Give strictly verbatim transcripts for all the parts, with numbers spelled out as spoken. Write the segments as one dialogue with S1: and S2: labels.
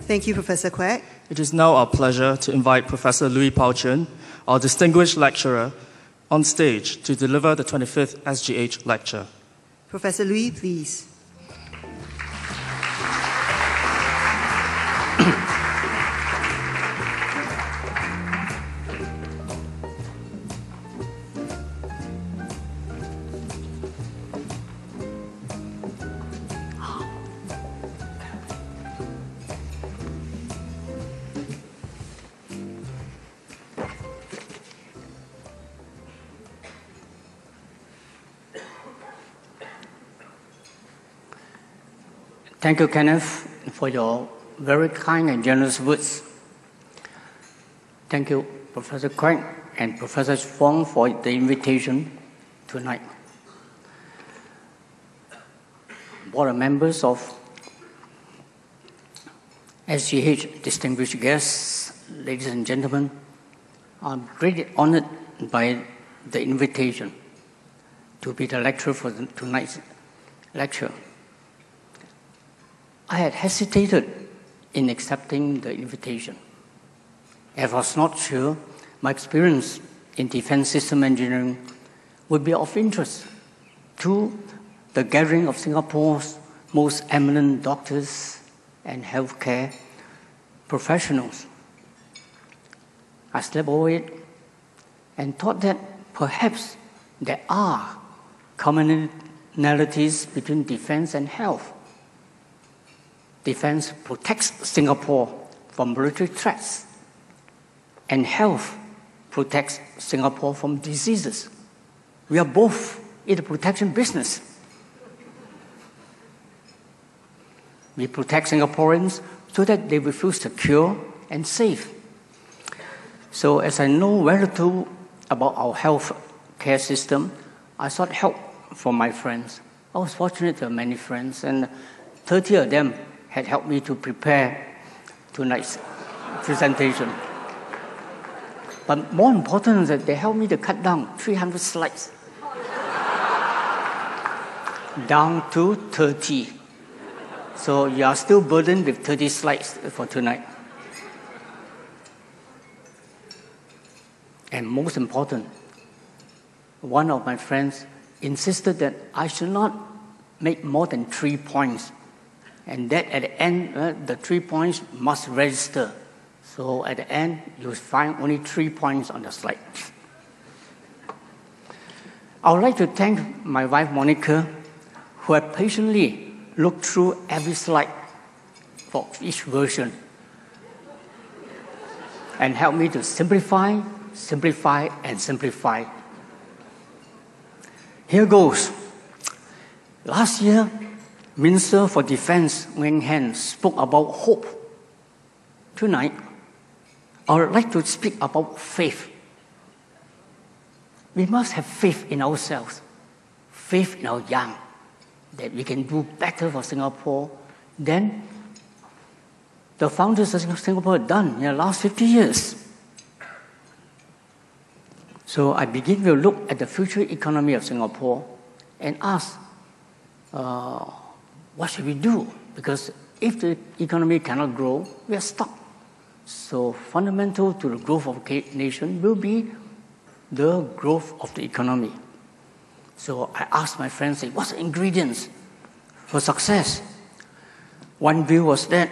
S1: Thank you, Professor Quek.
S2: It is now our pleasure to invite Professor Louis Chuen, our distinguished lecturer, on stage to deliver the twenty-fifth S G H lecture.
S1: Professor Louis, please.
S3: Thank you, Kenneth, for your very kind and generous words. Thank you, Professor Quek and Professor Fong, for the invitation tonight. Board of members of S G H, distinguished guests, ladies and gentlemen, I'm greatly honored by the invitation to be the lecturer for tonight's lecture. I had hesitated in accepting the invitation. I was not sure my experience in defense system engineering would be of interest to the gathering of Singapore's most eminent doctors and healthcare professionals. I slept over it and thought that perhaps there are commonalities between defense and health. Defense protects Singapore from military threats, and health protects Singapore from diseases. We are both in the protection business. We protect Singaporeans so that they will feel secure and safe. So as I know very little about our health care system, I sought help from my friends. I was fortunate to have many friends, and thirty of them had helped me to prepare tonight's presentation. But more important is that they helped me to cut down three hundred slides down to thirty. So you are still burdened with thirty slides for tonight. And most important, one of my friends insisted that I should not make more than three points, and that at the end, uh, the three points must register. So at the end, you will find only three points on the slide. I would like to thank my wife, Monica, who had patiently looked through every slide for each version and helped me to simplify, simplify, and simplify. Here goes. Last year, Minister for Defense Wang Han spoke about hope. Tonight, I would like to speak about faith. We must have faith in ourselves, faith in our young, that we can do better for Singapore than the founders of Singapore have done in the last fifty years. So I begin to look at the future economy of Singapore and ask, uh, what should we do? Because if the economy cannot grow, we are stuck. So fundamental to the growth of a nation will be the growth of the economy. So I asked my friends, say, what's the ingredients for success? One view was that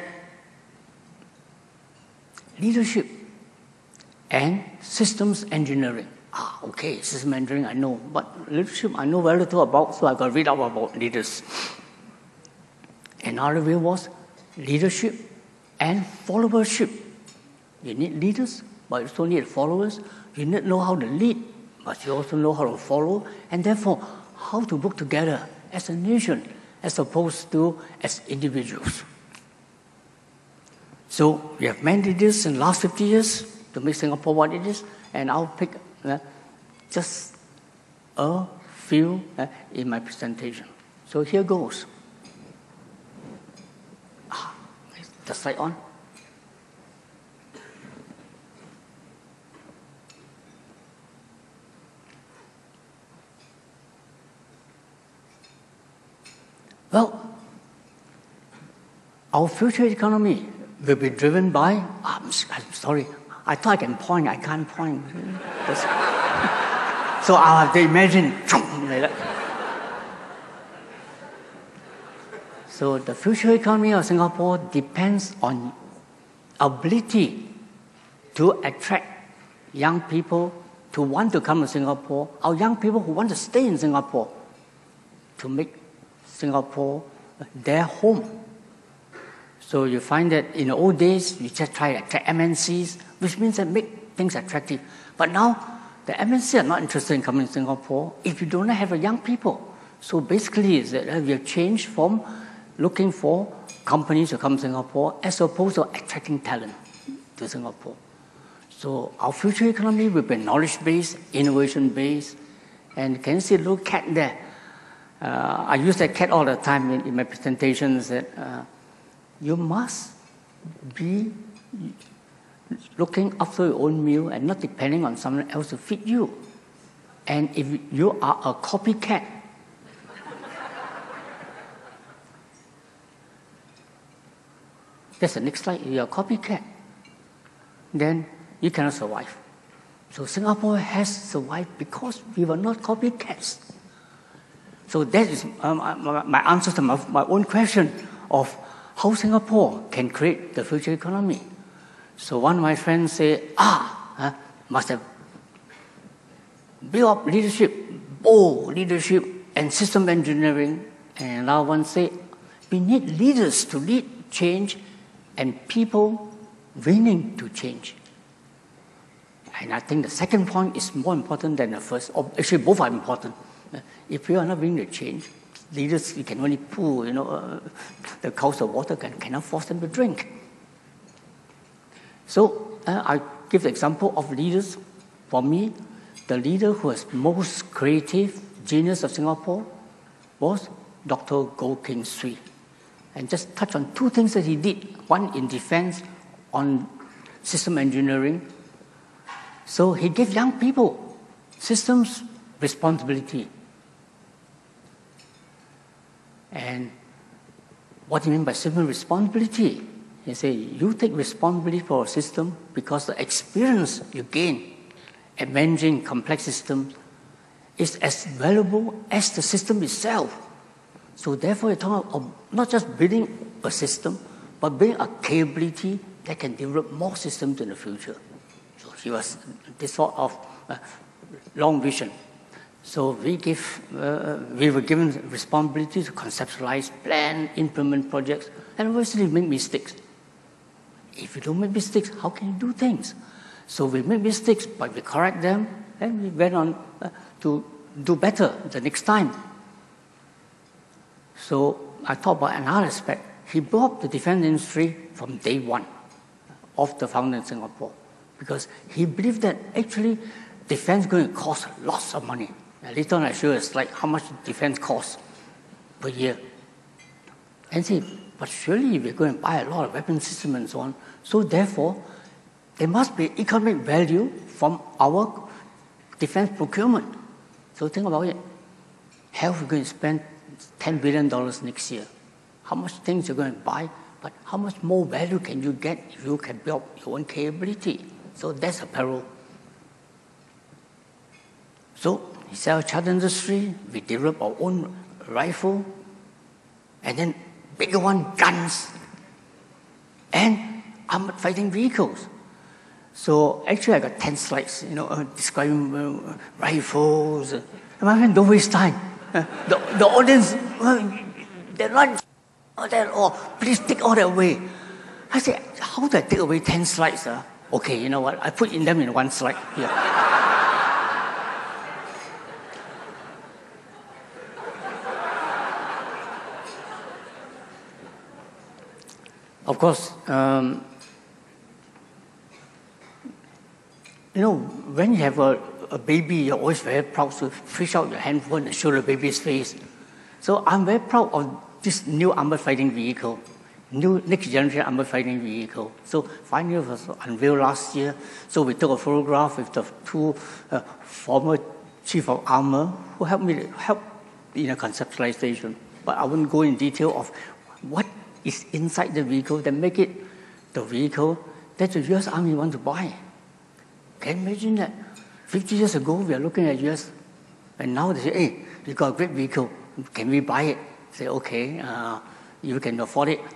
S3: leadership and systems engineering. Ah, okay, system engineering I know, but leadership I know very little about, so I got to read up about leaders. Another view was leadership and followership. You need leaders, but you also need followers. You need to know how to lead, but you also know how to follow, and therefore how to work together as a nation as opposed to as individuals. So we have many leaders in the last fifty years to make Singapore what it is, and I'll pick uh, just a few uh, in my presentation. So here goes. Ah, is the slide on? Well, our future economy will be driven by, I'm, I'm sorry, I thought I can point, I can't point. So I'll have to imagine, like that. So the future economy of Singapore depends on ability to attract young people to want to come to Singapore, or young people who want to stay in Singapore, to make Singapore their home. So you find that in the old days, you just try to attract M N Cs, which means that make things attractive. But now, the M N Cs are not interested in coming to Singapore if you don't have a young people. So basically, is that we have changed from looking for companies to come to Singapore as opposed to attracting talent to Singapore. So our future economy will be knowledge-based, innovation-based, and can you see a little cat there? Uh, I use that cat all the time in, in my presentations, that uh, you must be looking after your own meal and not depending on someone else to feed you. And if you are a copycat, that's the next slide, you're a copycat, then you cannot survive. So Singapore has survived because we were not copycats. So that is um, my, my answer to my, my own question of how Singapore can create the future economy. So one of my friends say, ah, uh, must have built up leadership, bold leadership and system engineering. And another one say, we need leaders to lead change and people willing to change. And I think the second point is more important than the first. Or actually, both are important. If you are not willing to change, leaders, you can only pull, you know, uh, the cows of water, can, cannot force them to drink. So uh, I give the example of leaders. For me, the leader who was most creative genius of Singapore was Doctor Goh Keng Swee. And just touch on two things that he did. One in defense, on system engineering. So he gave young people systems responsibility. And what do you mean by system responsibility? He said, you take responsibility for a system because the experience you gain at managing complex systems is as valuable as the system itself. So therefore, you're talking about not just building a system, but building a capability that can develop more systems in the future. So he was this sort of uh, long vision. So we give, uh, we were given responsibility to conceptualize, plan, implement projects, and obviously make mistakes. If you don't make mistakes, how can you do things? So we make mistakes, but we correct them, and we went on uh, to do better the next time. So I talk about another aspect. He brought the defense industry from day one of the founder in Singapore, because he believed that actually defense is going to cost lots of money. And later on I show you a slide how much defense costs per year. And say, but surely we're going to buy a lot of weapon systems and so on. So therefore, there must be economic value from our defense procurement. So think about it. Health, we're going to spend ten billion dollars next year. How much things you're going to buy, but how much more value can you get if you can build your own capability? So that's a parallel. So we sell charter industry, we develop our own rifle, and then bigger one, guns, and armored fighting vehicles. So actually I got ten slides, you know, uh, describing uh, rifles. Uh, my friend, don't waste time. Uh, the, the audience, uh, they're not, oh, they're, oh, please take all that away. I said, how do I take away ten slides? Uh? Okay, you know what, I put in them in one slide here. Of course, um, you know, when you have a, a baby, you're always very proud to fish out your handphone and show the baby's face. So I'm very proud of this new armored fighting vehicle, new next generation armored fighting vehicle. So finally it was unveiled last year. So we took a photograph with the two uh, former chief of armor who helped me to help in a conceptualization. But I wouldn't go in detail of what is inside the vehicle that make it the vehicle that the U S Army want to buy. Can you imagine that? fifty years ago, we are looking at U S, and now they say, hey, we got a great vehicle. Can we buy it? Say, okay, uh, you can afford it.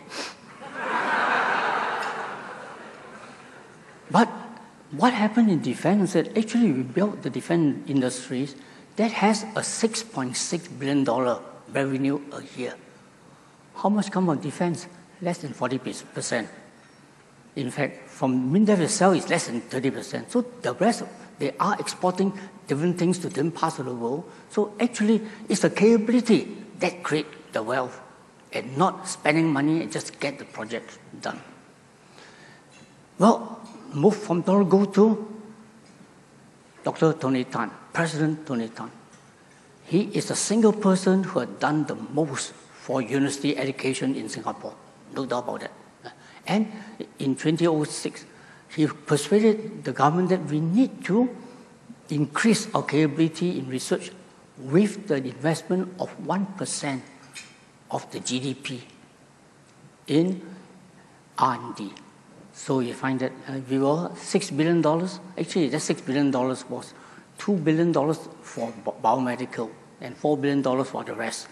S3: But what happened in defense is that actually we built the defense industries that has a six point six billion dollars revenue a year. How much come from defense? Less than forty percent. In fact, from MINDEF itself, it's less than thirty percent. So the rest, they are exporting different things to different parts of the world. So actually, it's the capability that creates the wealth and not spending money and just get the project done. Well, move from there, go to Doctor Tony Tan, President Tony Tan. He is the single person who has done the most for university education in Singapore, no doubt about that. And in two thousand six, he persuaded the government that we need to increase our capability in research with the investment of one percent of the G D P in R and D. So you find that uh, we were six billion dollars. Actually, that six billion dollars was two billion dollars for biomedical and four billion dollars for the rest.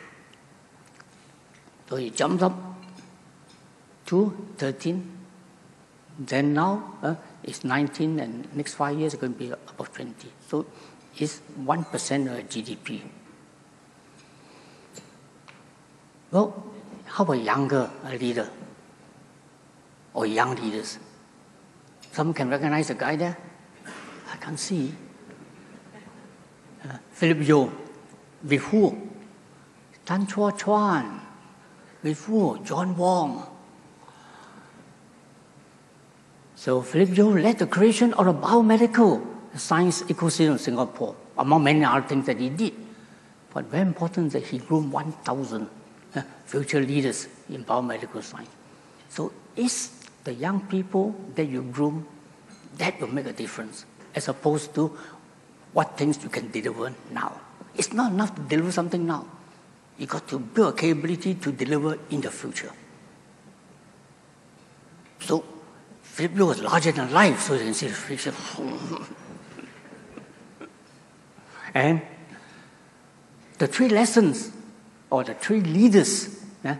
S3: So it jumped up to thirteen. Then now uh, it's nineteen, and next five years it's going to be about twenty. So it's one percent of G D P. Well, how about younger leader or young leaders? Some can recognize the guy there? I can't see. Uh, Philip Yeo. With who? Tan Chua Chuan. With who? John Wong. So Philip Yeo led the creation of the biomedical science ecosystem in Singapore, among many other things that he did. But very important that he groomed one thousand uh, future leaders in biomedical science. So it's the young people that you groom that will make a difference, as opposed to what things you can deliver now. It's not enough to deliver something now. You got to build a capability to deliver in the future. So Philip Yeo was larger than life, so you can see the future. And the three lessons, or the three leaders, yeah,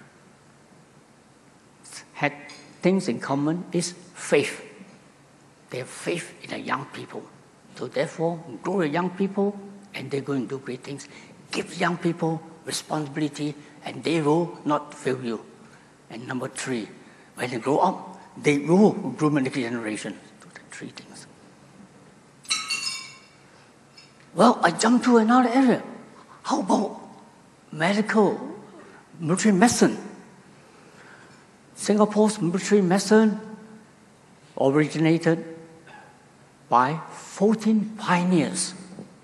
S3: had things in common is faith. They have faith in the young people. So therefore, grow the young people, and they're going to do great things. Give young people responsibility, and they will not fail you. And number three, when they grow up, they will groom the next generation. So the three things. Well, I jump to another area. How about medical, military medicine? Singapore's military medicine originated by fourteen pioneers.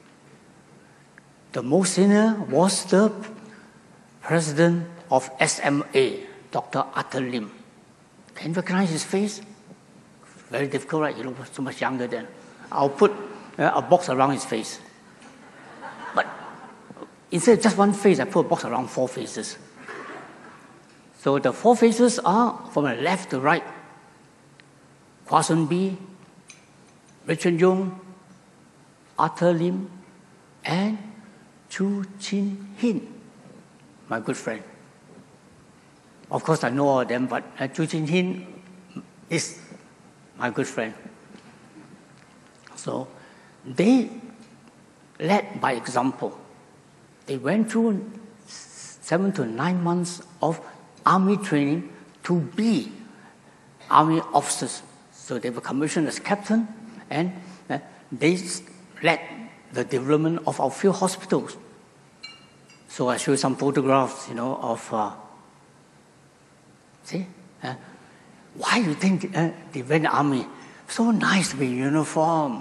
S3: The most senior was the president of S M A, Doctor Arthur Lim. Can you recognize his face? Very difficult, right? He looks so much younger then. I'll put uh, a box around his face. But instead of just one face, I put a box around four faces. So the four faces are from the left to right. Kwon Bee, Richard Yung, Arthur Lim, and Chu Chin Hin, my good friend. Of course, I know all of them, but uh, Chu Chin Hin is my good friend. So they led by example. They went through seven to nine months of army training to be army officers. So they were commissioned as captain, and uh, they led the development of our field hospitals. So I show you some photographs, you know, of, uh, see, uh, why do you think uh, they went the army? So nice to be in uniform.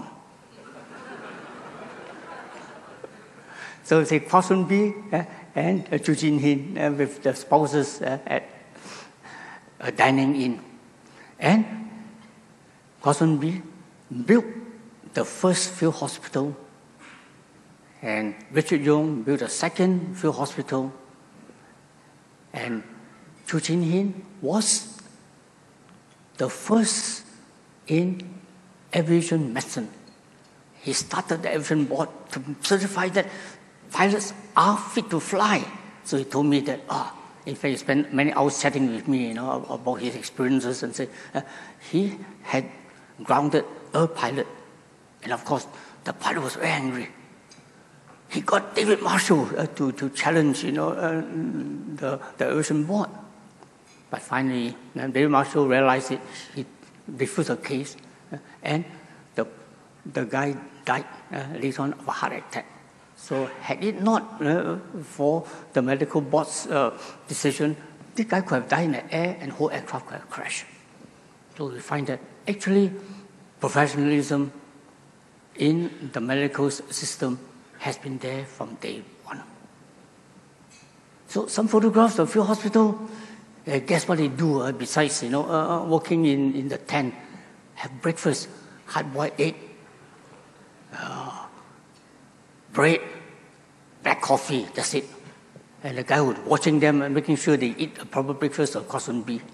S3: So say Kwon Bee uh, and uh, Chu Chin Hin uh, with the spouses uh, at uh, dining in. And Kwon Bee built the first field hospital, and Richard Yung built a second field hospital, and Chu Chin Hin was the first in aviation medicine. He started the aviation board to certify that pilots are fit to fly. So he told me that, ah, oh, in fact, he spent many hours chatting with me, you know, about his experiences, and said uh, he had grounded a pilot. And of course, the pilot was very angry. He got David Marshall uh, to, to challenge, you know, uh, the, the aviation board. But finally, uh, David Marshall realized it. He refused the case, uh, and the, the guy died uh, later on of a heart attack. So had it not uh, for the medical board's uh, decision, this guy could have died in the air and whole aircraft could have crashed. So we find that actually professionalism in the medical system has been there from day one. So some photographs of a few hospitals, uh, guess what they do uh, besides, you know, uh, working in, in the tent, have breakfast, hard-boiled egg, uh, bread, black coffee, that's it. And the guy was watching them and making sure they eat a proper breakfast, of course, wouldn't be.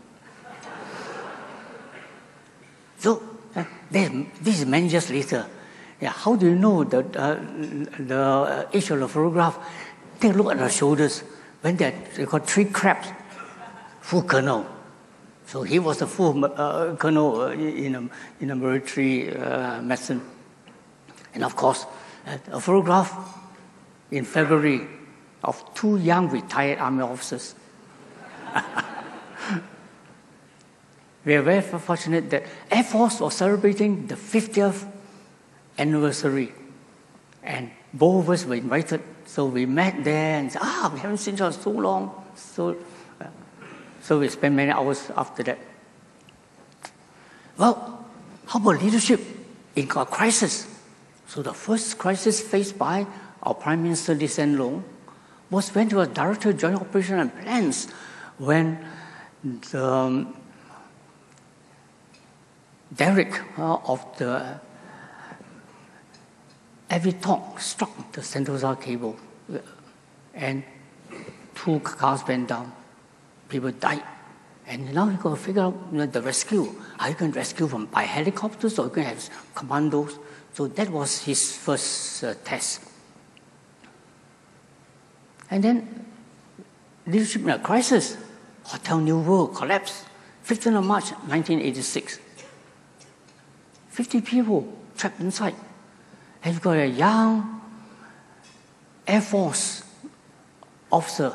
S3: So, uh, this is many years later. Yeah, how do you know the, uh, the age of the photograph? Take a look at the shoulders. When they got three crabs, full colonel. So he was a full uh, colonel in a, in a military uh, medicine. And of course, uh, a photograph in February of two young retired army officers. We are very fortunate that Air Force was celebrating the fiftieth anniversary. And both of us were invited. So we met there and said, ah, we haven't seen each other so long. So, uh, so we spent many hours after that. Well, how about leadership in a crisis? So the first crisis faced by our Prime Minister Lee Hsien Loong was when he was Director of Joint Operations and Plans, when the um, derrick uh, of the Avitalk struck the Sentosa cable, and two cars went down. People died. And now you got to figure out, you know, the rescue. Are you going to rescue from by helicopters, or are you going to have commandos? So that was his first uh, test. And then leadership in a crisis. Hotel New World collapsed, fifteenth of March nineteen eighty-six. fifty people trapped inside. And you've got a young Air Force officer.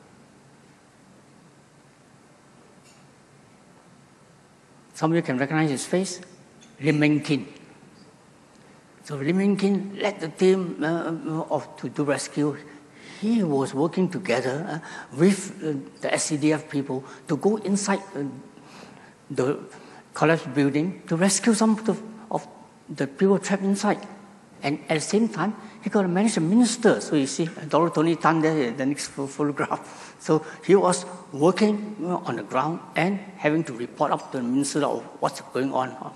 S3: Some of you can recognize his face, Lim Meng Kin. So Lim Meng Kin led the team uh, of, to do rescue. He was working together uh, with uh, the S C D F people to go inside uh, the collapsed building to rescue some of the, of the people trapped inside. And at the same time, he got to manage the minister. So you see, Doctor Tony Tan there, the next photograph. So he was working you know, on the ground and having to report up to the minister of what's going on.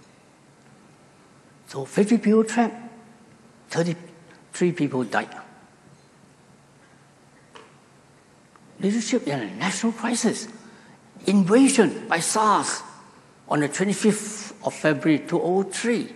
S3: So fifty people trapped, thirty-three people died. Leadership in a national crisis. Invasion by SARS on the twenty-fifth of February two thousand three.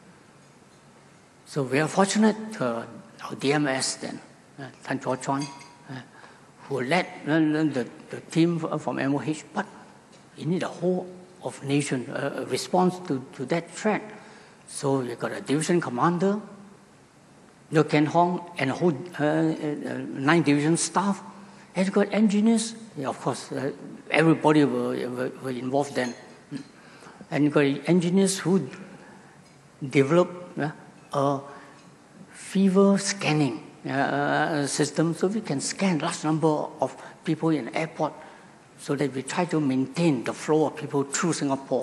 S3: So we are fortunate uh, our D M S then, uh, Tan Chua Chuan, uh, who led uh, the, the team from M O H, but you need a whole of nation uh, response to, to that threat. So you got a division commander, Neo Ken Hong, and a whole uh, uh, nine division staff, and you got engineers. Yeah, of course, uh, everybody were, were, were involved then. And you got engineers who developed uh, a fever scanning uh, system, so we can scan large number of people in the airport, so that we try to maintain the flow of people through Singapore.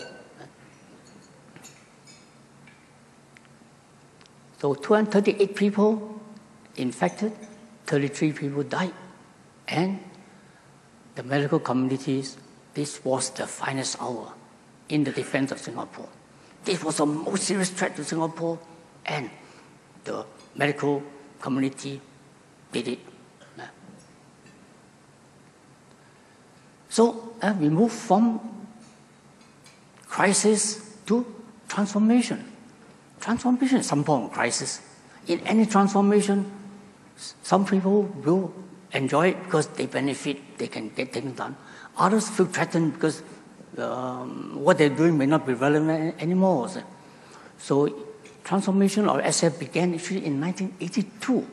S3: So two hundred thirty-eight people infected, thirty-three people died, and the medical communities, this was the finest hour in the defense of Singapore. This was the most serious threat to Singapore, and the medical community did it. So uh, we moved from crisis to transformation. Transformation is some form of crisis. In any transformation, some people will enjoy it because they benefit, they can get things done. Others feel threatened because um, what they're doing may not be relevant anymore. So transformation of S F began actually in nineteen eighty-two.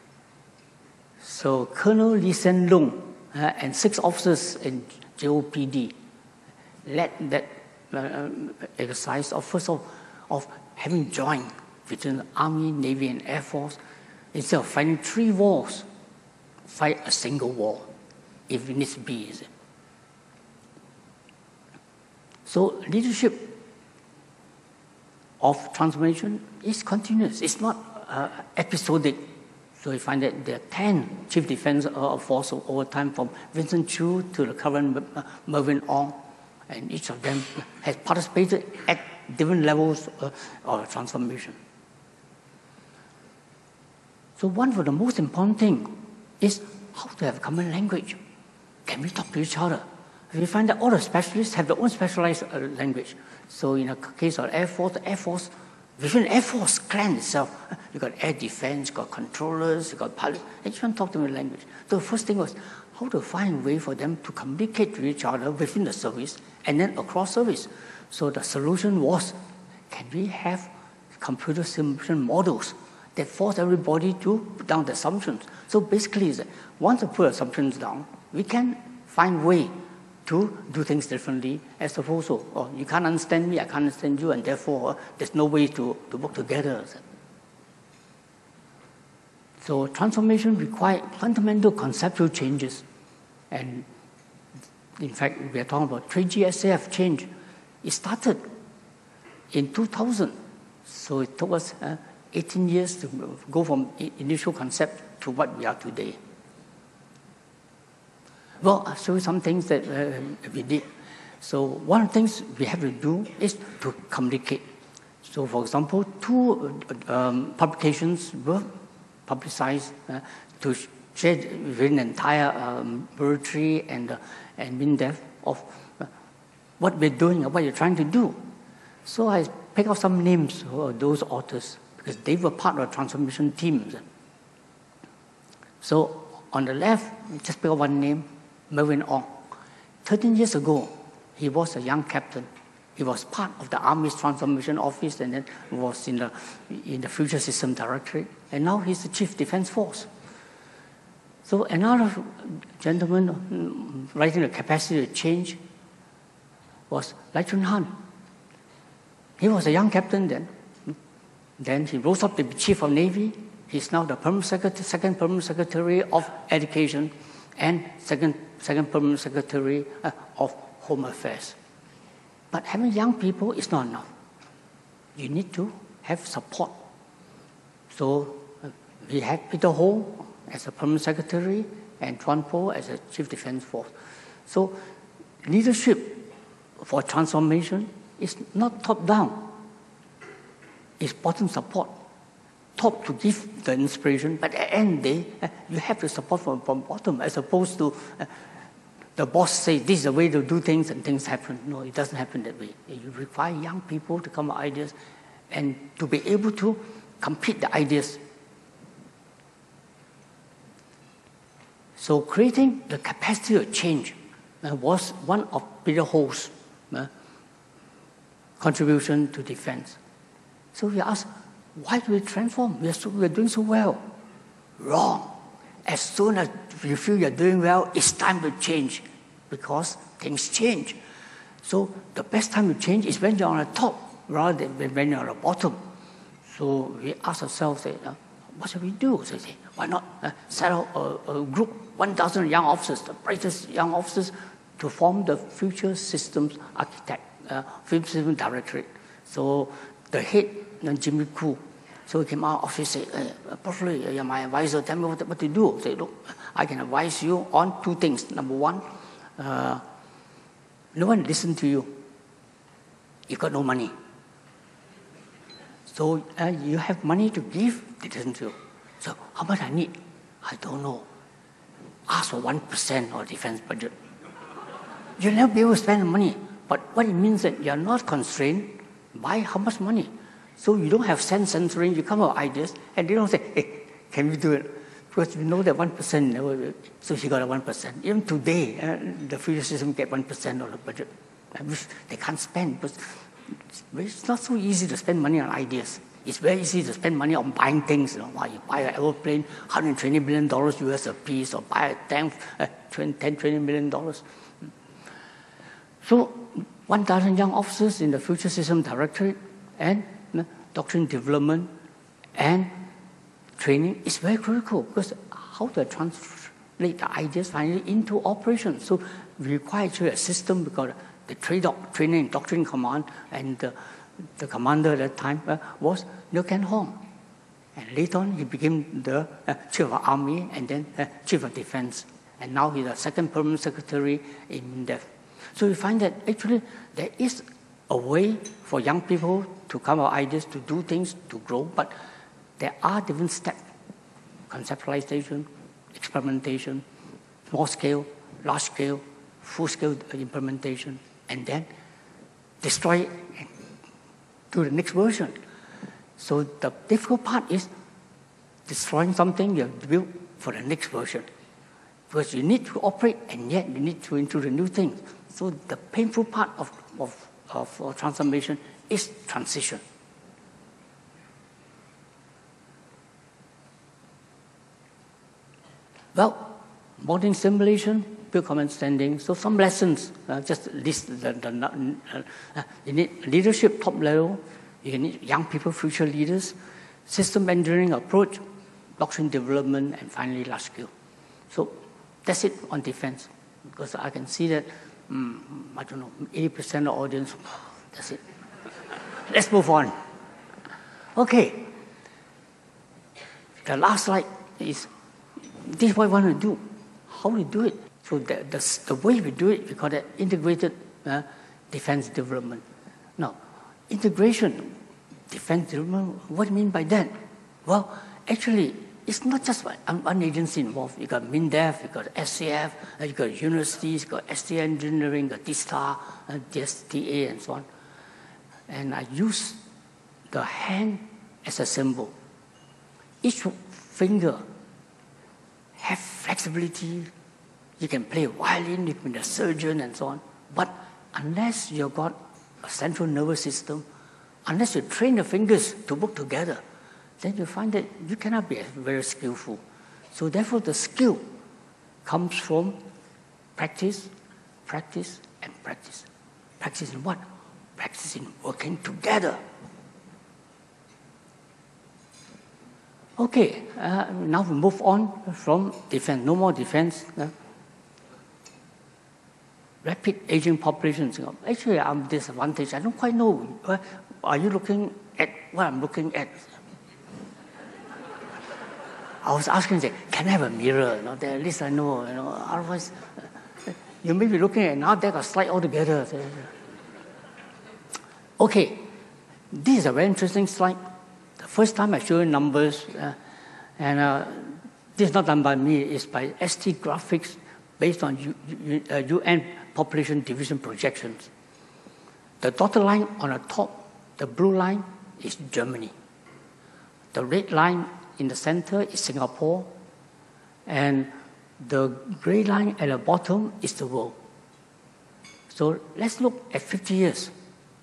S3: So Colonel Lee Hsien Loong uh, and six officers in J O P D led that uh, exercise of first of, of having joined between the Army, Navy, and Air Force. Instead of fighting three wars, fight a single war, if it needs to be. So leadership of transformation is continuous. It's not uh, episodic. So you find that there are ten chief defense uh, force over time, from Vincent Chiu to the current uh, Mervyn Ong, and each of them has participated at different levels uh, of transformation. So one of the most important things is how to have a common language. Can we talk to each other? We find that all the specialists have their own specialized uh, language. So in the case of Air Force, the Air Force, within the Air Force clan itself, you've got air defense, you've got controllers, you've got pilots, and you can't talk to them in language. So the first thing was how to find a way for them to communicate to each other within the service and then across service. So the solution was, can we have computer simulation models that force everybody to put down the assumptions? So basically, once we put assumptions down, we can find a way to do things differently, as opposed to, oh, you can't understand me, I can't understand you, and therefore there's no way to, to work together. So transformation requires fundamental conceptual changes. And in fact, we are talking about three G S A F change. It started in two thousand. So it took us uh, eighteen years to go from initial concept to what we are today. Well, I'll show you some things that uh, we did. So one of the things we have to do is to communicate. So for example, two um, publications were publicized uh, to share within the entire um, military and, uh, and MINDEF of uh, what we're doing and what you're trying to do. So I pick out some names of those authors because they were part of the transformation teams. So on the left, just pick out one name, Mervyn Ong. thirteen years ago, he was a young captain. He was part of the Army's Transformation Office and then was in the, in the Future System Directorate. And now he's the Chief Defense Force. So another gentleman writing the capacity to change was Lai Chun Han. He was a young captain then. Then he rose up to be Chief of Navy. He's now the permanent secretary, second permanent secretary of Education and second, second permanent secretary uh, of Home Affairs. But having young people is not enough. You need to have support. So uh, we had Peter Ho as a permanent secretary and Chuan Po as a Chief Defense Force. So leadership for transformation is not top-down. It's bottom support. Top to give the inspiration, but at the end of the day, uh, you have the support from, from bottom, as opposed to uh, the boss say this is the way to do things and things happen. No, it doesn't happen that way. You require young people to come up with ideas and to be able to compete the ideas. So creating the capacity of change uh, was one of Peter Ho's uh, contribution to defense. So we asked, why do we transform? We are, so, we are doing so well. Wrong. As soon as you feel you're doing well, it's time to change because things change. So the best time to change is when you're on the top rather than when you're on the bottom. So we ask ourselves, uh, what should we do? So we say, why not uh, set up a, a group, one thousand young officers, the brightest young officers, to form the Future Systems Architect, uh, Future Systems Directorate. So the head, uh, Jimmy Koo, so he came out of office and said, uh, Prof Lui, you're my advisor, tell me what, what to do. I said, look, I can advise you on two things. Number one, uh, no one listens to you. You've got no money. So uh, you have money to give, they listen to you. So how much I need? I don't know. Ask for one percent of defense budget. You'll never be able to spend the money. But what it means that you're not constrained by how much money. So you don't have sense censoring, you come up with ideas, and they don't say, hey, can we do it? Because you know that one percent, so he got a one percent. Even today, uh, the future system get one percent of the budget, which they can't spend. But it's not so easy to spend money on ideas. It's very easy to spend money on buying things. You know, while you buy an aeroplane, one hundred twenty billion dollars U S a piece, or buy a tank, uh, ten, twenty million dollars. So one thousand young officers in the Future System Directorate and uh, doctrine development and training is very critical, because how to translate the ideas finally into operations. So we require actually a system, because the training and doctrine command and the, the commander at that time uh, was Liu Ken Hong. And later on, he became the uh, chief of army and then uh, chief of defense. And now he's the second permanent secretary in MINDEF. So we find that actually there is a way for young people to come up with ideas, to do things, to grow, but there are different steps: conceptualization, experimentation, small scale, large scale, full scale implementation, and then destroy it and do the next version. So the difficult part is destroying something you have built for the next version, because you need to operate and yet you need to introduce new things. So the painful part of, of, of, of transformation is transition. Well, modeling simulation, build common understanding. So some lessons, uh, just list the, the uh, you need leadership top level, you need young people, future leaders, system engineering approach, doctrine development, and finally large scale. So that's it on defense, because I can see that, um, I don't know, eighty percent of the audience, that's it. Let's move on. Okay. The last slide is, this is what we want to do. How we do it? So the, the, the way we do it, we call it integrated uh, defense development. Now, integration, defense development, what do you mean by that? Well, actually, it's not just one, one agency involved. You got MINDEF, you got S C F, uh, you got universities, you got S T engineering, you got D STAR, uh, D S T A, and so on. And I use the hand as a symbol. Each finger have flexibility. You can play violin, you can be a surgeon, and so on. But unless you've got a central nervous system, unless you train the fingers to work together, then you find that you cannot be very skillful. So therefore, the skill comes from practice, practice, and practice. Practice in what? Practice in working together. Okay, uh, now we move on from defense. No more defense. Uh, rapid aging population. Actually, I'm disadvantaged. I don't quite know. Uh, are you looking at what I'm looking at? I was asking, can I have a mirror? You know, that at least I know. You know, otherwise, uh, you may be looking at now deck a slide altogether. Okay, this is a very interesting slide. The first time I show you numbers, uh, and uh, this is not done by me, it's by S T Graphics based on U, U, uh, U N population division projections. The dotted line on the top, the blue line, is Germany. The red line in the center is Singapore, and the gray line at the bottom is the world. So let's look at fifty years.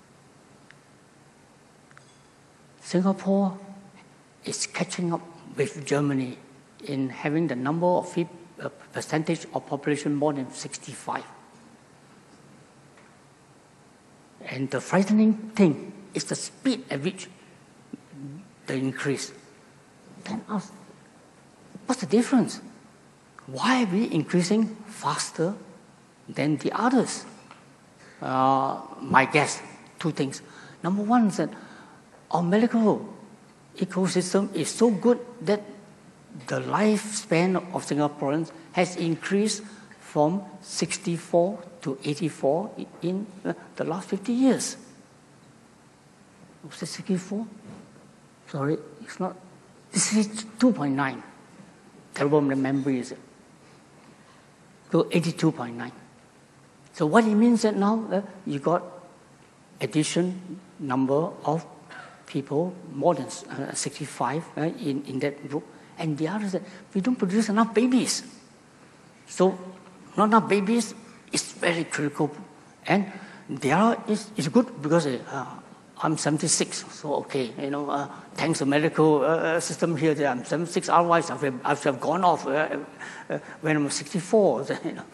S3: Singapore is catching up with Germany in having the number of uh, percentage of population more than sixty-five. And the frightening thing is the speed at which the increase. Then ask, what's the difference? Why are we increasing faster than the others? Uh, my guess, two things. Number one is that our medical ecosystem is so good that the lifespan of Singaporeans has increased from sixty-four to eighty-four in the last fifty years. Was it sixty-four? Sorry, it's not. This is two point nine. Terrible memory, is it? So eighty-two point nine. So what it means that now uh, you got addition number of people, more than uh, sixty-five uh, in, in that group. And the other is that we don't produce enough babies. So not enough babies is very critical. And the other is, is good because uh, I'm seventy-six, so okay, you know, uh, thanks to medical uh, system here, I'm seventy-six, otherwise I should have, have gone off uh, uh, when I'm sixty-four. You know.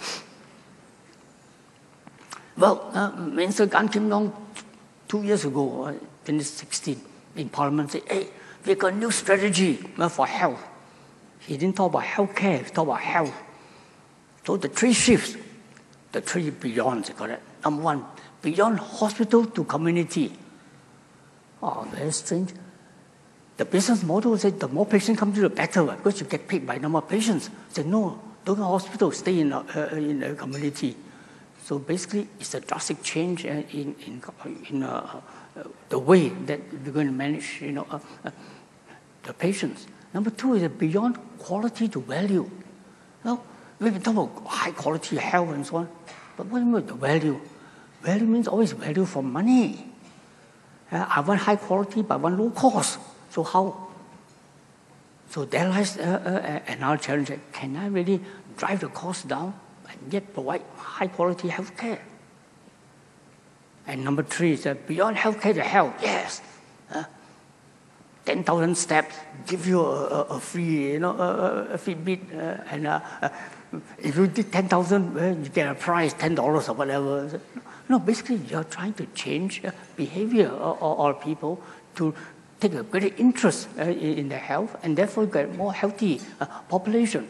S3: Well, uh, Minister Gan Kim Long, two years ago, uh, twenty sixteen, in Parliament, said, hey, we got a new strategy uh, for health. He didn't talk about healthcare, he talked about health. So the three shifts, the three beyonds, they call it. Number one, beyond hospital to community. Oh, very strange. The business model said the more patients come to the better, because you get paid by number of patients. Said no, don't go to hospital, stay in a, uh, in a community. So basically, it's a drastic change in in in uh, uh, the way that we're going to manage, you know, uh, uh, the patients. Number two is beyond quality to value. Now we've been talking about high quality health and so on, but what do you mean the value? Value means always value for money. Uh, I want high quality, but I want low cost. So how? So there lies uh, uh, another challenge. Can I really drive the cost down and yet provide high quality health care? And number three is uh, beyond healthcare to health. Yes, uh, ten thousand steps give you a, a, a free, you know, a, a free bit, uh, and uh, uh, if you did ten thousand, uh, you get a prize, ten dollars or whatever. No, basically you're trying to change uh, behavior of, of people to take a greater interest uh, in, in their health, and therefore get more healthy uh, population.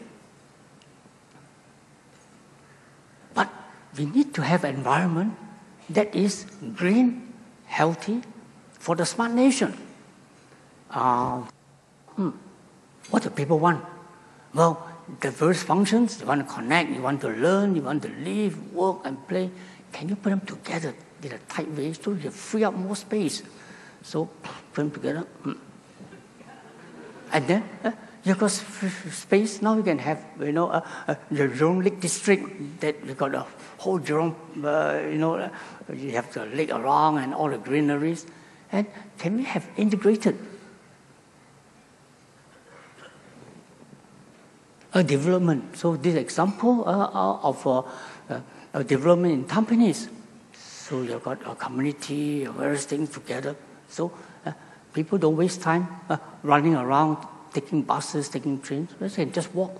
S3: But we need to have an environment that is green, healthy, for the smart nation. Uh, hmm, what do people want? Well, diverse functions, you want to connect, you want to learn, you want to live, work, and play. Can you put them together in a tight way so you free up more space? So put them together. Mm. And then uh, you've got space. Now you can have, you know, uh, uh, the Jurong Lake District that you got a whole Jurong, uh, you know, uh, you have the lake around and all the greeneries. And can we have integrated a development? So this example uh, of uh, uh, a development in Tampines. So you've got a community, various things together. So uh, people don't waste time uh, running around, taking buses, taking trains. They can just walk.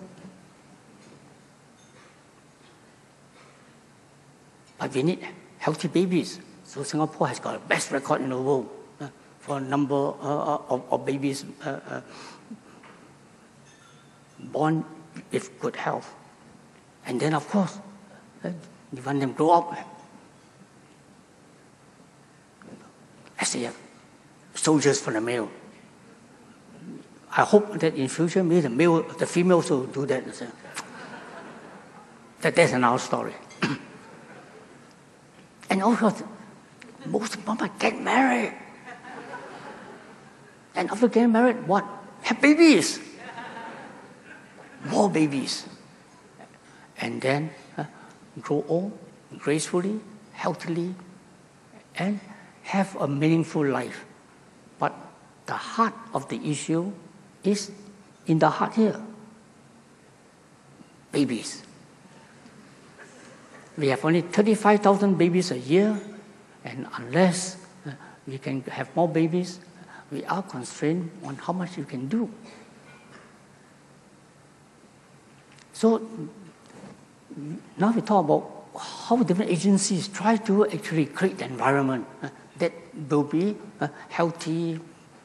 S3: But we need healthy babies. So Singapore has got the best record in the world uh, for a number uh, of, of babies uh, uh, born with good health. And then, of course, uh, you want them to grow up as they have soldiers for the male. I hope that in future, maybe the male, the female also do that. That that's another story. And also, most of them get married. And after getting married, what? Have babies. More babies. And then uh, grow old, gracefully, healthily, and have a meaningful life. But the heart of the issue is in the heart here. Babies. We have only thirty-five thousand babies a year, and unless uh, we can have more babies, we are constrained on how much we can do. So now we talk about how different agencies try to actually create the environment uh, that will be uh, healthy,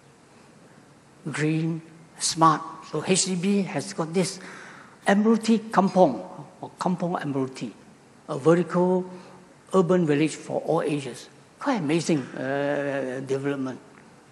S3: green, smart. So H D B has got this Admiralty Kampong, or Kampong Admiralty, a vertical urban village for all ages. Quite amazing uh, development.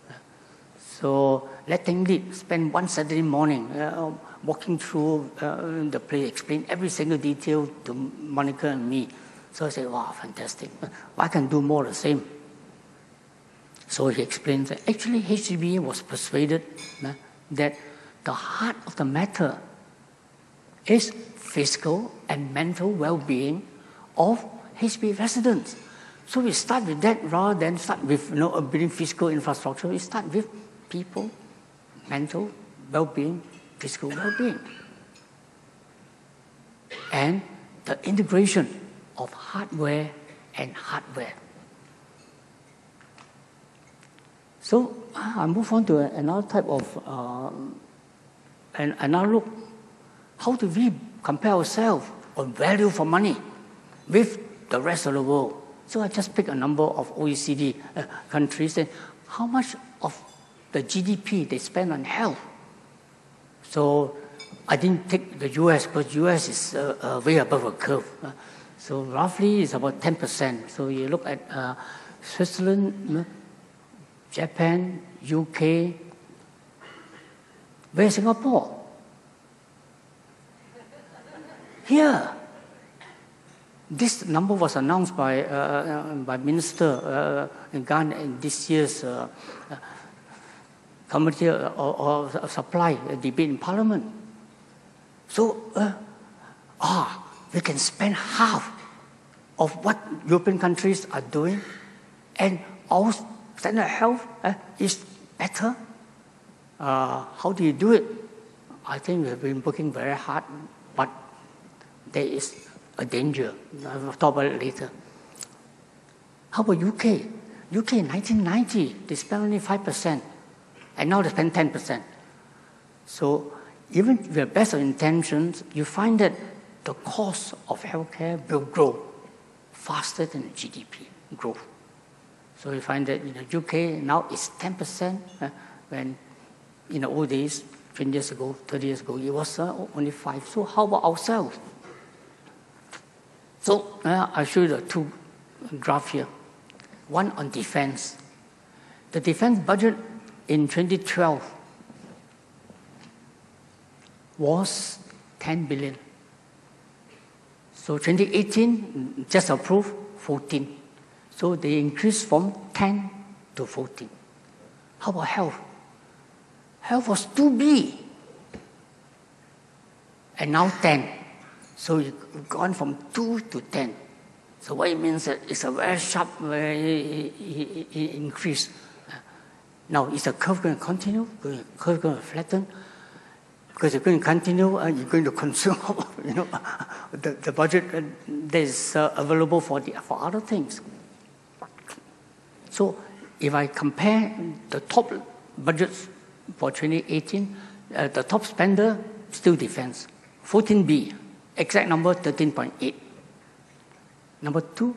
S3: So let Teng Lip spend one Saturday morning uh, walking through uh, the place, explain every single detail to Monica and me. So I said, wow, fantastic. I can do more of the same. So he explains that actually H D B was persuaded uh, that the heart of the matter is physical and mental well-being of H P residents. So we start with that rather than start with, you know, building physical infrastructure. We start with people, mental well-being, physical well-being. And the integration of hardware and hardware. So I move on to another type of, uh, and another look. How do we compare ourselves on value for money with the rest of the world? So I just pick a number of O E C D uh, countries and how much of the G D P they spend on health. So I didn't take the U S because U S is uh, uh, way above a curve. Uh, so roughly it's about ten percent. So you look at uh, Switzerland, Japan, U K. Where's Singapore? Here. This number was announced by uh, by Minister uh, Gan in this year's uh, uh, Committee or, or Supply debate in Parliament. So, uh, ah, we can spend half of what European countries are doing, and our standard of health uh, is better. Uh, how do you do it? I think we have been working very hard, but there is a danger. I'll talk about it later. How about U K? U K in nineteen ninety, they spent only five percent, and now they spend ten percent. So even with the best of intentions, you find that the cost of healthcare will grow faster than the G D P growth. So you find that in the U K now it's ten percent, uh, when in the old days, twenty years ago, thirty years ago, it was uh, only five. So how about ourselves? So uh, I'll show you the two graphs here. One on defense. The defense budget in twenty twelve was ten billion. So twenty eighteen, just approved, fourteen. So they increased from ten to fourteen. How about health? Health was two B, and now ten. So you've gone from two to ten. So what it means that it's a very sharp uh, increase. Now, is the curve going to continue? Is the curve going to flatten? Because you're going to continue, and you're going to consume, you know, the, the budget that is uh, available for the for other things. So, if I compare the top budgets for twenty eighteen, uh, the top spender still defense, fourteen B. Exact number, thirteen point eight. Number two,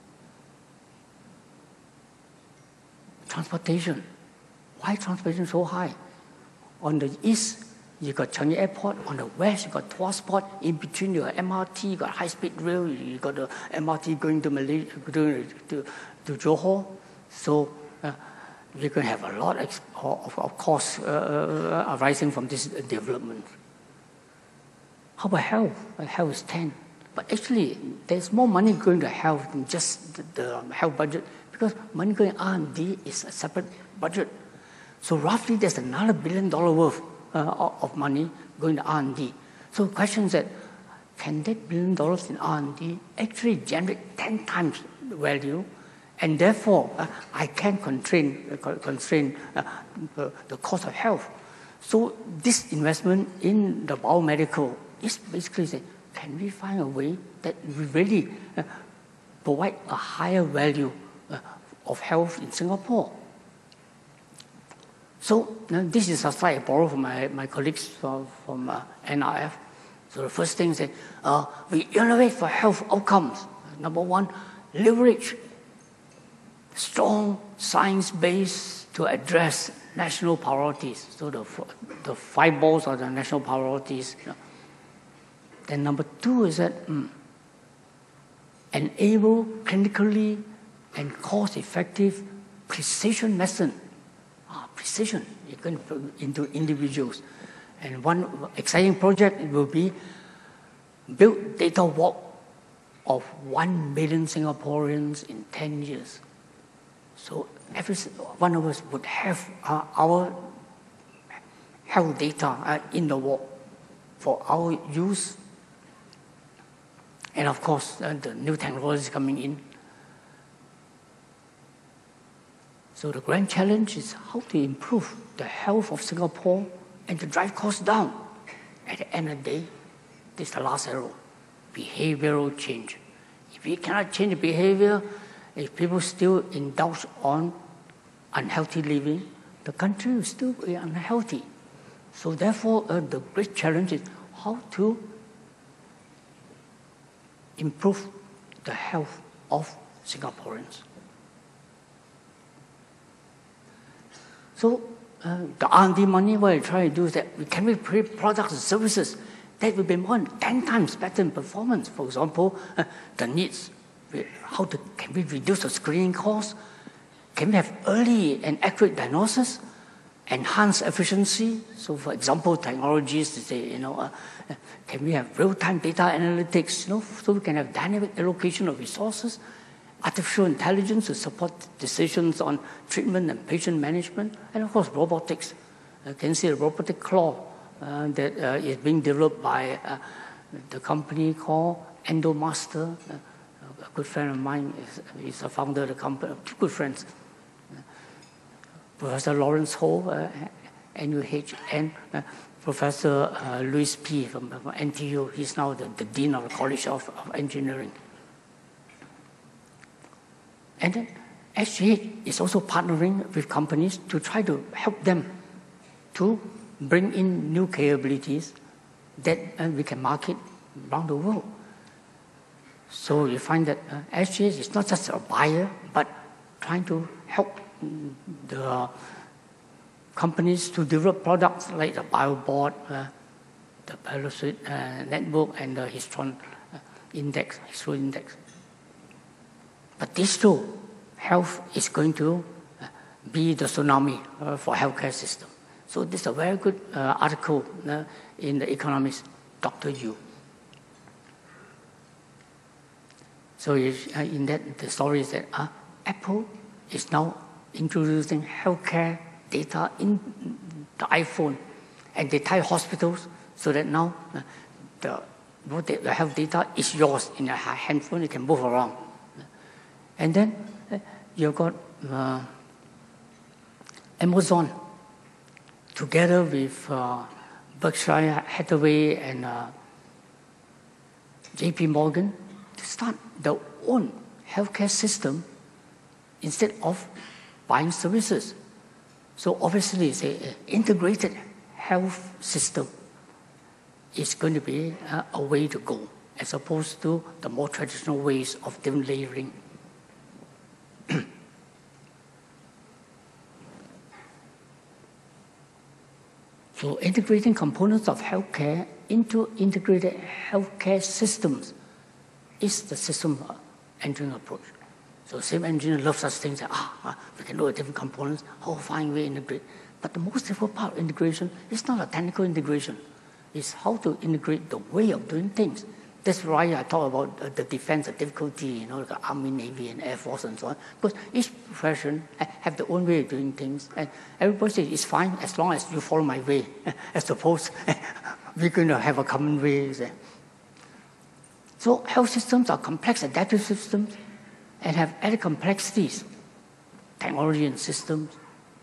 S3: transportation. Why transportation so high? On the east, you got Changi Airport. On the west, you got Tuas Port. In between, you got M R T, you got high-speed rail, you got the M R T going to Malaysia, to, to, to Johor. So uh, you're going to have a lot of, of, of costs uh, arising from this development. How about health? Well, health is ten. But actually, there's more money going to health than just the, the health budget, because money going R and D is a separate budget. So roughly, there's another billion dollar worth uh, of money going to R and D. So the question is that, can that billion dollars in R and D actually generate ten times the value? And therefore, uh, I can constrain, uh, constrain uh, the, the cost of health. So this investment in the biomedical is basically saying, can we find a way that we really uh, provide a higher value uh, of health in Singapore? So uh, this is a slide I borrowed from my, my colleagues from, from uh, N R F. So the first thing is that uh, we innovate for health outcomes. Number one, leverage strong science base to address national priorities. So the, the five balls are the national priorities. You know. Then number two is that mm, enable clinically and cost-effective precision medicine. Ah, precision, you're going into individuals. And one exciting project will be build data walk of one million Singaporeans in ten years. So every one of us would have uh, our health data uh, in the walk for our use. And of course, uh, the new technologies coming in. So the grand challenge is how to improve the health of Singapore and to drive costs down. At the end of the day, this is the last arrow, behavioral change. If we cannot change behavior, if people still indulge on unhealthy living, the country will still be unhealthy. So therefore, uh, the great challenge is how to improve the health of Singaporeans. So uh, the R and D money, what I try to do is that we can we create products and services that will be more than ten times better in performance. For example, uh, the needs, how to, can we reduce the screening costs? Can we have early and accurate diagnosis? Enhance efficiency. So, for example, technologies to say, you know, uh, can we have real-time data analytics, you know, so we can have dynamic allocation of resources, artificial intelligence to support decisions on treatment and patient management, and of course, robotics. You can see a robotic claw uh, that uh, is being developed by uh, the company called Endomaster. Uh, a good friend of mine is, is a founder of the company, two good friends. Professor Lawrence Ho, uh, N U H, and uh, Professor uh, Louis P. from, from N T U. He's now the, the Dean of the College of, of Engineering. And then S G H is also partnering with companies to try to help them to bring in new capabilities that uh, we can market around the world. So you find that uh, S G H is not just a buyer, but trying to help the companies to develop products like the BioBoard, uh, the BioSuite uh, network, and the Histron uh, index, Histron index. But digital health is going to uh, be the tsunami uh, for healthcare system. So this is a very good uh, article uh, in The Economist, Doctor Yu. So if, uh, in that, the story is that uh, Apple is now introducing healthcare data in the iPhone, and they tie hospitals so that now uh, the, the health data is yours in your handphone, you can move around. And then uh, you've got uh, Amazon together with uh, Berkshire Hathaway and uh, J P Morgan to start their own healthcare system instead of buying services. So obviously, it's an integrated health system is going to be uh, a way to go, as opposed to the more traditional ways of different layering. So integrating components of healthcare into integrated healthcare systems is the system engineering approach. So same engineer loves such things, that, ah, ah, we can look at different components, how fine we integrate. But the most difficult part of integration is not a technical integration. It's how to integrate the way of doing things. That's why I talk about uh, the defense, the difficulty, you know, the Army, Navy, and Air Force, and so on. Because each profession have their own way of doing things. And everybody says, it's fine as long as you follow my way. As opposed, we're going to have a common way. So health systems are complex adaptive systems and have added complexities, technology and systems,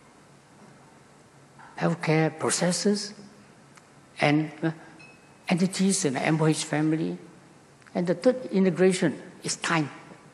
S3: healthcare processes, and uh, entities in the M O H family. And the third integration is time.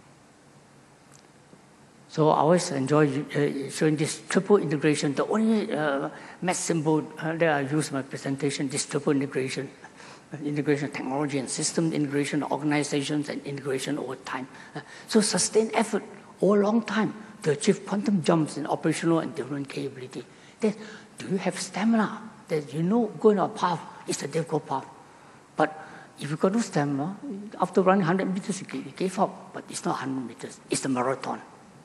S3: So I always enjoy uh, showing this triple integration. The only uh, math symbol uh, that I use in my presentation is triple integration. Uh, integration, technology and system integration, organizations, and integration over time. Uh, so sustained effort over a long time to achieve quantum jumps in operational and development capability. Then, do you have stamina? That you know going on a path is a difficult path. But if you got no stamina, after running one hundred meters, you gave up. But it's not one hundred meters, it's the marathon.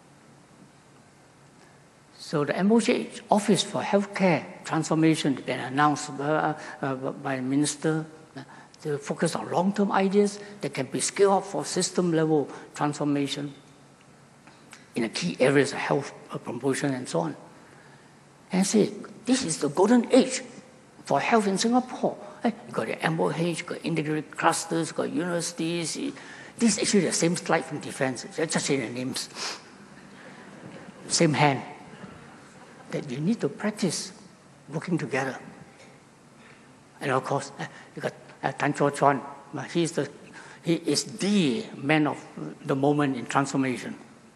S3: So the M O H Office for Healthcare Transformation has been announced uh, uh, by the Minister uh, to focus on long-term ideas that can be scaled up for system-level transformation in the key areas of health uh, promotion and so on. And I say, this is the golden age for health in Singapore. Hey, you got the M O H, got integrated clusters, got universities. This is actually the same slide from defense. Just change the names. Same hand. That you need to practice working together. And of course, you got uh, Tan Chuen. He's the, he is the man of the moment in transformation.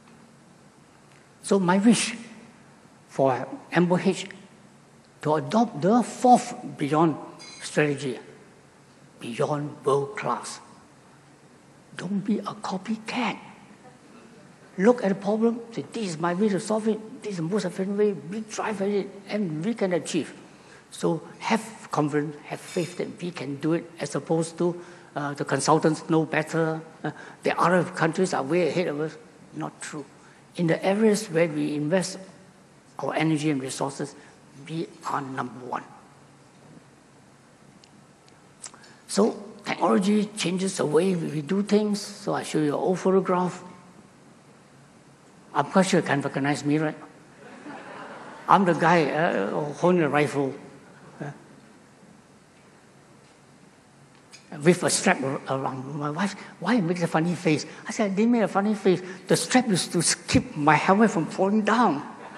S3: So my wish for M O H to adopt the fourth beyond strategy, beyond world class. Don't be a copycat. Look at the problem, say, this is my way to solve it, this is the most effective way, we drive at it, and we can achieve. So have confidence, have faith that we can do it, as opposed to uh, the consultants know better, uh, the other countries are way ahead of us. Not true. In the areas where we invest our energy and resources, we are number one. So technology changes the way we do things. So I show you an old photograph. I'm quite sure you can recognize me, right? I'm the guy uh, holding a rifle uh, with a strap around. My wife, why you make a funny face? I said, I didn't make a funny face. The strap is to keep my helmet from falling down.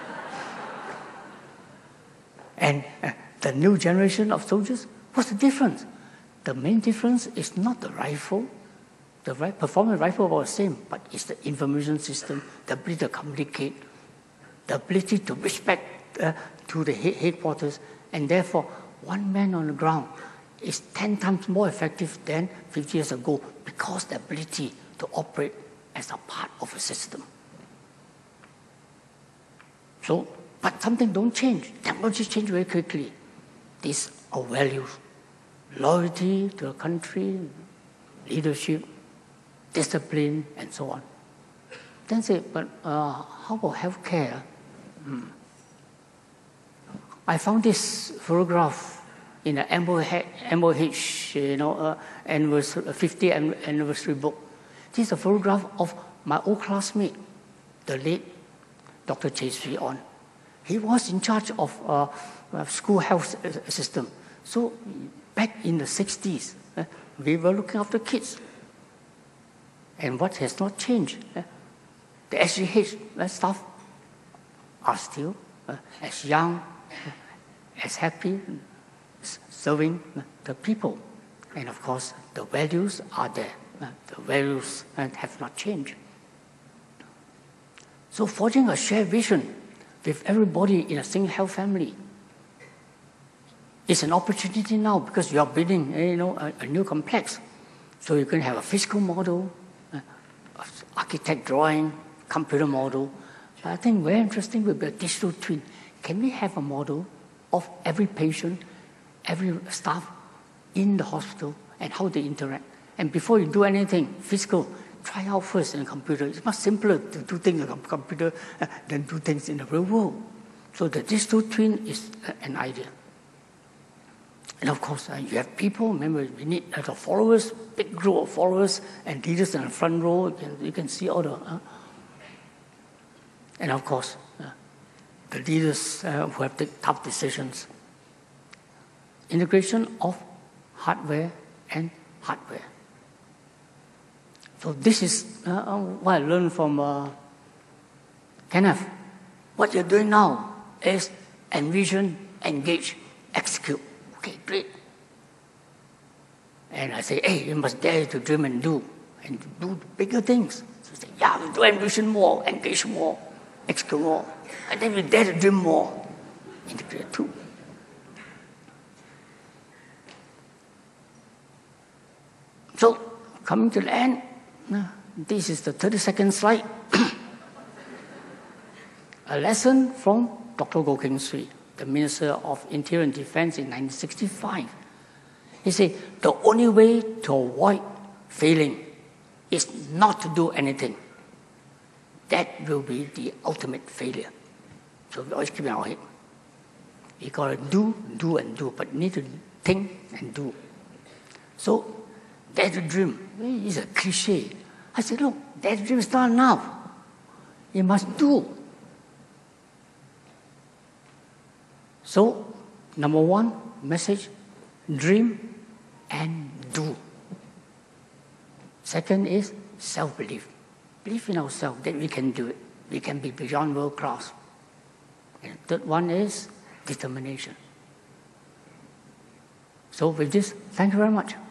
S3: And uh, the new generation of soldiers, what's the difference? The main difference is not the rifle. The right, performance rifle was the same, but it's the information system, the ability to communicate, the ability to respect uh, to the headquarters, and therefore one man on the ground is ten times more effective than fifty years ago because the ability to operate as a part of a system. So, but something don't change. Technology change very quickly. These are values. Loyalty to a country, leadership, discipline, and so on. Then say, but uh, how about healthcare? Hmm. I found this photograph in an M O H, you know, uh, anniversary, fiftieth anniversary book. This is a photograph of my old classmate, the late Doctor Chuen. He was in charge of uh, school health system. So back in the sixties, uh, we were looking after kids. And what has not changed? Uh, the S G H uh, staff are still uh, as young, uh, as happy, serving uh, the people. And of course, the values are there. Uh, the values uh, have not changed. So forging a shared vision with everybody in a single health family is an opportunity now because you are building you know, a, a new complex. So you can have a physical model, uh, architect drawing, computer model. But I think very interesting will be a digital twin. Can we have a model of every patient, every staff in the hospital and how they interact? And before you do anything physical, try out first in a computer. It's much simpler to do things in a computer uh, than do things in the real world. So the digital twin is uh, an idea. And of course, uh, you have people. Remember, we need uh, the followers, big group of followers, and leaders in the front row. You can, you can see all the... Uh, and of course, uh, the leaders uh, who have to take tough decisions. Integration of hardware and hardware. So this is uh, what I learned from uh, Kenneth. What you're doing now is envision, engage, execute. Okay, great. And I say, hey, you must dare to dream and do, and do bigger things. So I say, yeah, we do envision more, engage more, execute more. And then we dare to dream more, integrate too. So, coming to the end, this is the thirty-second slide. A lesson from Doctor Goh Keng Swee, the Minister of Interior and Defense in nineteen sixty-five. He said, the only way to avoid failing is not to do anything. That will be the ultimate failure. So we always keep in our head. You got to do, do, and do, but you need to think and do. So, dare to dream is a cliche. I said, look, dare to dream is not enough. You must do. So, number one message, dream and do. Second is self-belief. Believe in ourselves that we can do it. We can be beyond world class. And third one is determination. So with this, thank you very much.